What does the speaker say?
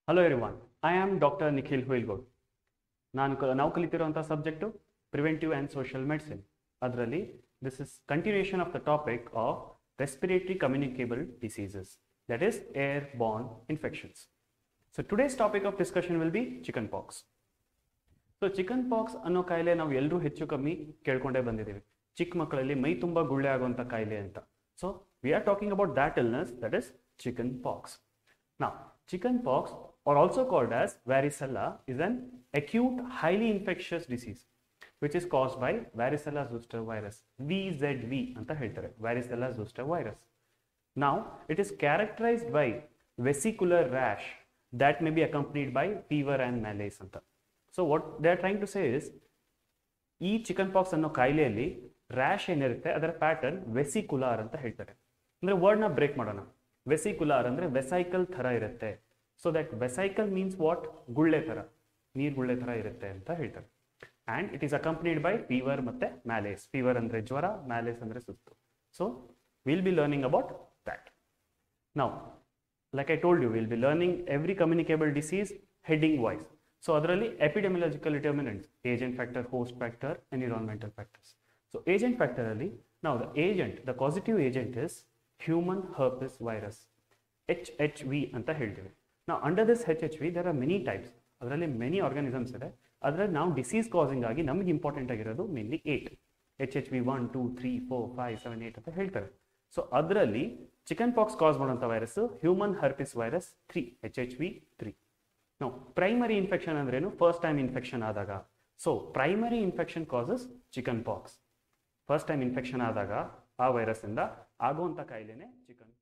Hello everyone, I am Dr. Nikhil Huilgood. ನಾವು ಕಲಿತಿರುವಂತಹ subject preventive and social medicine. ಅದರಲ್ಲಿ this is continuation of the topic of respiratory communicable diseases, that is air borne infections. So today's topic of discussion will be chicken pox. So chicken pox ಅನ್ನೋ ಕಾಯಿಲೆ ನಾವು ಎಲ್ಲರೂ ಹೆಚ್ಚು ಕಮ್ಮಿ ಕೇಳ್ಕೊಂಡೇ ಬಂದಿದ್ದೀವಿ. ಚಿಕ್ಕ ಮಕ್ಕಳಲ್ಲಿ ಮೈ ತುಂಬ ಗುಳ್ಳೆ ಆಗುವಂಥ ಕಾಯಿಲೆ ಅಂತ. So we are talking about that illness, that is chicken pox. Now, chicken pox, or also called as varicella, is an acute, highly infectious disease which is caused by varicella zoster virus, VZV anta ಹೇಳ್ತಾರೆ, varicella zoster virus. Now, it is characterized by vesicular rash that may be accompanied by fever and malaise anta. So, what they are trying to say is, ಈ chicken pox ಅನ್ನೋ ಕಾಯಿಲೆಯಲ್ಲಿ rash ಏನಿರುತ್ತೆ ಅದರ pattern ವೆಸಿಕುಲಾರ್ ಅಂತ ಹೇಳ್ತಾರೆ. ಅಂದರೆ ವರ್ಡ್ನ break ಮಾಡೋಣ. ವೆಸಿಕುಲಾರ್ ಅಂದರೆ ವೆಸೈಕಲ್ ಥರ ಇರುತ್ತೆ. So that vesicle means what? ಗುಳ್ಳೆ ಥರ, ನೀರು ಗುಳ್ಳೆ ಥರ ಇರುತ್ತೆ ಅಂತ ಹೇಳ್ತಾರೆ. And it is accompanied by fever ಮತ್ತು ಮ್ಯಾಲೇಸ್. ಫೀವರ್ ಅಂದರೆ ಜ್ವರ, ಮ್ಯಾಲೇಸ್ ಅಂದರೆ ಸುಸ್ತು. So will be learning about that. Now like I told you, will be learning every communicable disease heading wise. So ಅದರಲ್ಲಿ epidemiological determinants, agent factor, host factor, environmental factors. So agent ಫ್ಯಾಕ್ಟರಲ್ಲಿ ನಾವು the agent, the causative agent is human herpes virus, HHV ಅಂತ ಹೇಳ್ತೀವಿ. ನಾವು under this HHV there are many types. ಅದರಲ್ಲಿ many organisms ಇದೆ. ಅದರಲ್ಲಿ ನಾವು ಡಿಸೀಸ್ ಕಾಸಿಂಗ್ ಆಗಿ ನಮಗೆ ಇಂಪಾರ್ಟೆಂಟ್ ಆಗಿರೋದು ಮೇನ್ಲಿ 8, HHV 1, 2, 3, 4, 5, 7, 8 ಅಂತ ಹೇಳ್ತಾರೆ. ಸೊ ಅದರಲ್ಲಿ ಚಿಕನ್ ಪಾಕ್ಸ್ ಕಾಸ್ ಮಾಡುವಂಥ virus human herpes virus 3, HHV 3. ನಾವು ಪ್ರೈಮರಿ ಇನ್ಫೆಕ್ಷನ್ ಅಂದ್ರೇನು? ಫಸ್ಟ್ ಟೈಮ್ ಇನ್ಫೆಕ್ಷನ್ ಆದಾಗ. So primary infection causes chicken pox. First time infection ಆದಾಗ ಆ ವೈರಸ್ ಇಂದ ಆಗುವಂಥ ಕಾಯಿಲೆನೇ ಚಿಕನ್